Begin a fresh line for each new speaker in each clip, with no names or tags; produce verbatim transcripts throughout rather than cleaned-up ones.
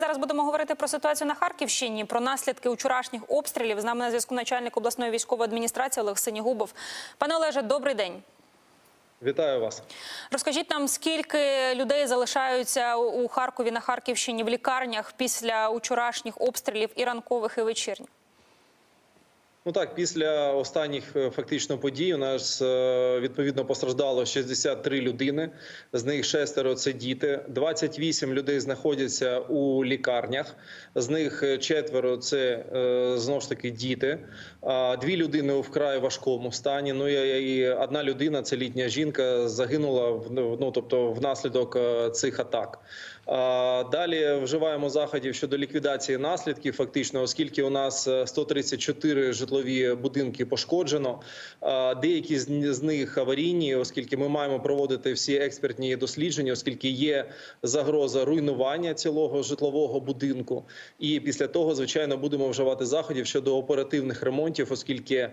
зараз будемо говорити про ситуацію на Харківщині, про наслідки вчорашніх обстрілів. З нами на зв'язку начальник обласної військової адміністрації Олег Синігубов. Пане Олеже, добрий день.
Вітаю вас.
Розкажіть нам, скільки людей залишаються у Харкові, на Харківщині, в лікарнях після вчорашніх обстрілів і ранкових, і вечірніх?
Ну так, після останніх фактично подій у нас відповідно постраждало шістдесят три людини, з них шестеро – це діти, двадцять вісім людей знаходяться у лікарнях, з них четверо – це знову ж таки діти, дві людини у вкрай важкому стані, ну і одна людина – це літня жінка, загинула ну, тобто, внаслідок цих атак. Далі вживаємо заходів щодо ліквідації наслідків, фактично, оскільки у нас сто тридцять чотири житлові будинки пошкоджено. Деякі з них аварійні, оскільки ми маємо проводити всі експертні дослідження, оскільки є загроза руйнування цілого житлового будинку. І після того, звичайно, будемо вживати заходів щодо оперативних ремонтів, оскільки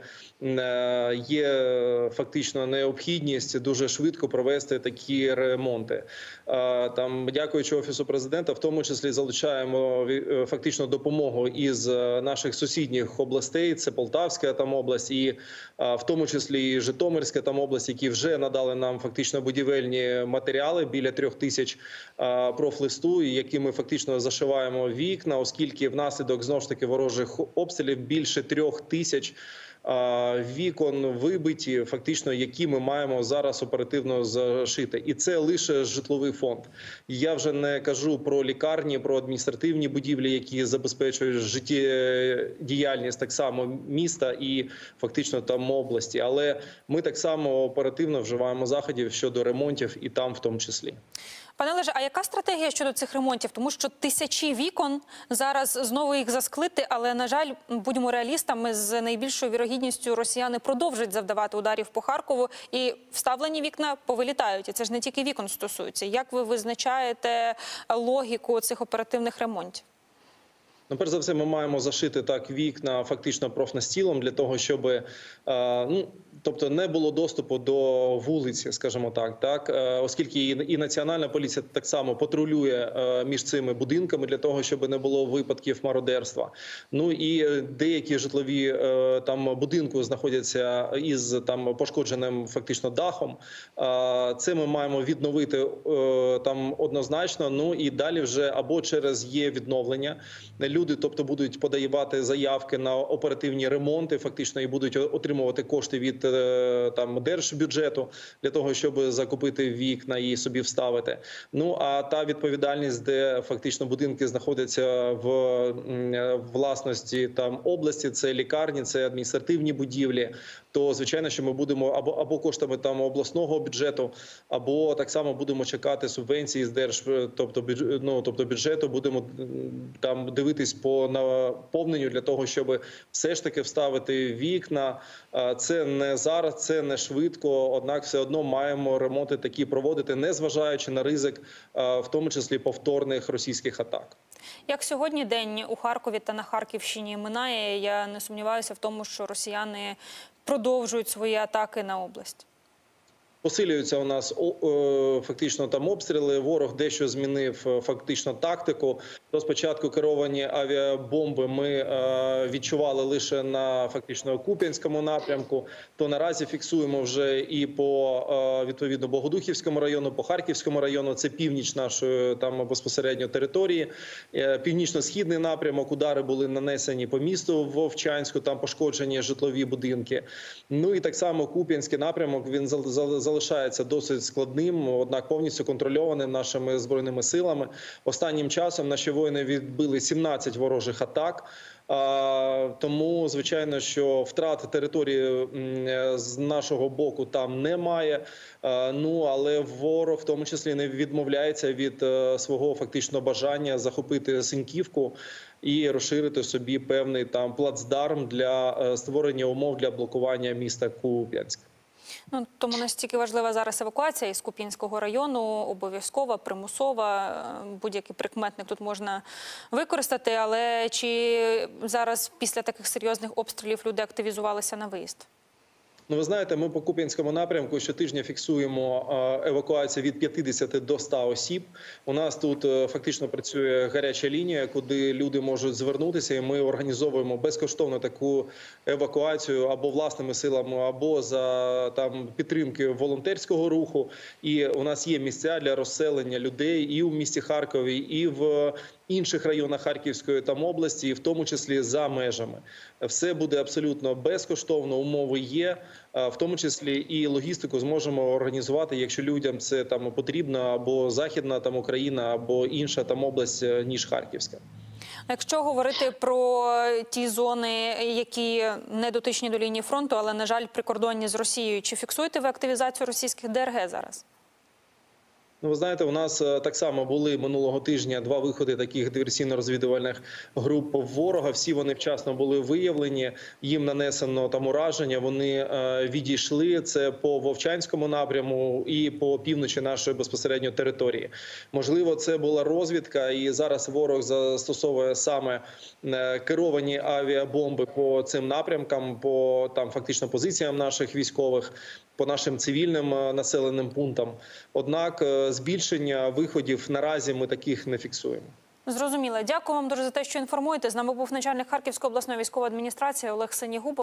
є фактично необхідність дуже швидко провести такі ремонти. Там, дякуючи Офісу Президента, в тому числі залучаємо фактично допомогу із наших сусідніх областей, це Полтавська там область і в тому числі і Житомирська там область, які вже надали нам фактично будівельні матеріали, біля трьох тисяч профлисту, які ми фактично зашиваємо вікна, оскільки внаслідок, знову ж таки, ворожих обстрілів більше трьох тисяч вікон вибиті, фактично, які ми маємо зараз оперативно зашити. І це лише житловий фонд. Я вже не кажу про лікарні, про адміністративні будівлі, які забезпечують життєдіяльність так само міста і фактично там області. Але ми так само оперативно вживаємо заходів щодо ремонтів і там в тому числі.
Пане Олеже, а яка стратегія щодо цих ремонтів? Тому що тисячі вікон, зараз знову їх засклити, але, на жаль, будемо реалістами, з найбільшою вірогідністю росіяни продовжують завдавати ударів по Харкову, і вставлені вікна повилітають. І це ж не тільки вікон стосується. Як ви визначаєте логіку цих оперативних ремонтів?
Ну, перш за все, ми маємо зашити так вікна фактично профнастілом для того, щоб е, ну, тобто не було доступу до вулиці, скажімо так, так, оскільки і, і Національна поліція так само патрулює е, між цими будинками для того, щоб не було випадків мародерства. Ну і деякі житлові е, там будинки знаходяться із там пошкодженим фактично дахом. Е, це ми маємо відновити е, там однозначно. Ну і далі вже або через є відновлення. Люди, тобто, будуть подавати заявки на оперативні ремонти, фактично, і будуть отримувати кошти від там держбюджету для того, щоб закупити вікна і собі вставити. Ну, а та відповідальність, де фактично будинки знаходяться в власності там області, це лікарні, це адміністративні будівлі, то, звичайно, що ми будемо або, або коштами там обласного бюджету, або так само будемо чекати субвенції з держ, тобто, ну, тобто бюджету, будемо там дивитись по наповненню для того, щоб все ж таки вставити вікна. Це не зараз, це не швидко, однак все одно маємо ремонти такі проводити, незважаючи на ризик, в тому числі повторних російських атак.
Як сьогодні день у Харкові та на Харківщині минає, я не сумніваюся в тому, що росіяни продовжують свої атаки на область.
Посилюються у нас фактично там обстріли, ворог дещо змінив фактично тактику. До спочатку керовані авіабомби ми відчували лише на фактично Куп'янському напрямку, то наразі фіксуємо вже і по відповідно Богодухівському району, по Харківському району, це північ нашої там безпосередньо території. Північно-східний напрямок, удари були нанесені по місту Вовчанську, там пошкоджені житлові будинки. Ну і так само Куп'янський напрямок, він залишається залишається досить складним, однак повністю контрольованим нашими Збройними силами. Останнім часом наші воїни відбили сімнадцять ворожих атак. Тому, звичайно, що втрат території з нашого боку там немає. Ну, але ворог в тому числі не відмовляється від свого фактично бажання захопити Синьківку і розширити собі певний там плацдарм для створення умов для блокування міста Куп'янськ.
Ну, тому настільки важлива зараз евакуація із Куп'янського району, обов'язкова, примусова, будь-який прикметник тут можна використати, але чи зараз після таких серйозних обстрілів люди активізувалися на виїзд?
Ну, ви знаєте, ми по Куп'янському напрямку щотижня фіксуємо е, евакуацію від п'ятдесяти до ста осіб. У нас тут е, фактично працює гаряча лінія, куди люди можуть звернутися, і ми організовуємо безкоштовно таку евакуацію або власними силами, або за там підтримки волонтерського руху. І у нас є місця для розселення людей і в місті Харкові, і в інших районах Харківської там області, і в тому числі за межами. Все буде абсолютно безкоштовно, умови є, в тому числі і логістику зможемо організувати, якщо людям це там потрібно, або Західна там Україна, або інша там область, ніж Харківська.
Якщо говорити про ті зони, які не дотичні до лінії фронту, але, на жаль, прикордонні з Росією, чи фіксуєте ви активізацію російських ДРГ зараз?
Ну, ви знаєте, у нас так само були минулого тижня два виходи таких диверсійно-розвідувальних груп ворога. Всі вони вчасно були виявлені, їм нанесено там ураження, вони е, відійшли. Це по Вовчанському напряму і по півночі нашої безпосередньо території. Можливо, це була розвідка, і зараз ворог застосовує саме е, керовані авіабомби по цим напрямкам, по там фактично позиціям наших військових, по нашим цивільним населеним пунктам. Однак збільшення виходів наразі ми таких не фіксуємо.
Зрозуміло. Дякую вам дуже за те, що інформуєте. З нами був начальник Харківської обласної військової адміністрації Олег Синігубов.